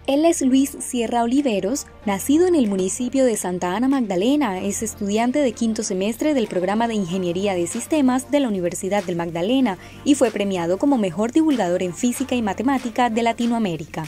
Él es Luis Sierra Oliveros, nacido en el municipio de Santa Ana Magdalena. Es estudiante de quinto semestre del programa de Ingeniería de Sistemas de la Universidad del Magdalena y fue premiado como mejor divulgador en física y matemática de Latinoamérica.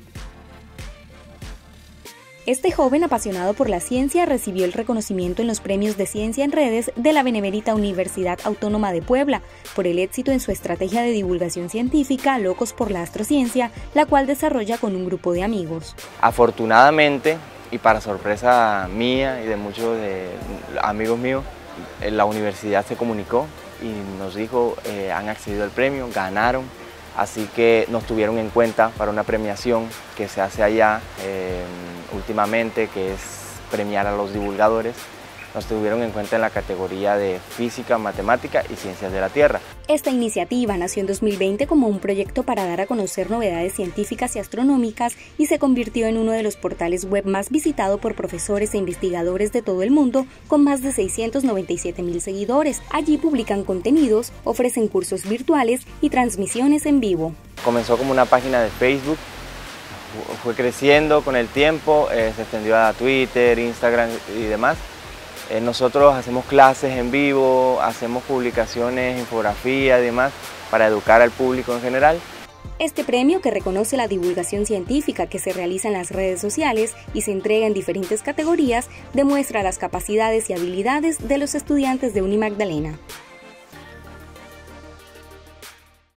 Este joven apasionado por la ciencia recibió el reconocimiento en los premios de Ciencia en Redes de la Benemérita Universidad Autónoma de Puebla por el éxito en su estrategia de divulgación científica Locos por la Astrociencia, la cual desarrolla con un grupo de amigos. Afortunadamente, y para sorpresa mía y de muchos amigos míos, la universidad se comunicó y nos dijo han accedido al premio, ganaron, así que nos tuvieron en cuenta para una premiación que se hace allá últimamente, que es premiar a los divulgadores. Nos tuvieron en cuenta en la categoría de Física, Matemática y Ciencias de la Tierra. Esta iniciativa nació en 2020 como un proyecto para dar a conocer novedades científicas y astronómicas y se convirtió en uno de los portales web más visitados por profesores e investigadores de todo el mundo, con más de 697,000 seguidores. Allí publican contenidos, ofrecen cursos virtuales y transmisiones en vivo. Comenzó como una página de Facebook, fue creciendo con el tiempo, se extendió a Twitter, Instagram y demás. Nosotros hacemos clases en vivo, hacemos publicaciones, infografía y demás para educar al público en general. Este premio, que reconoce la divulgación científica que se realiza en las redes sociales y se entrega en diferentes categorías, demuestra las capacidades y habilidades de los estudiantes de Unimagdalena.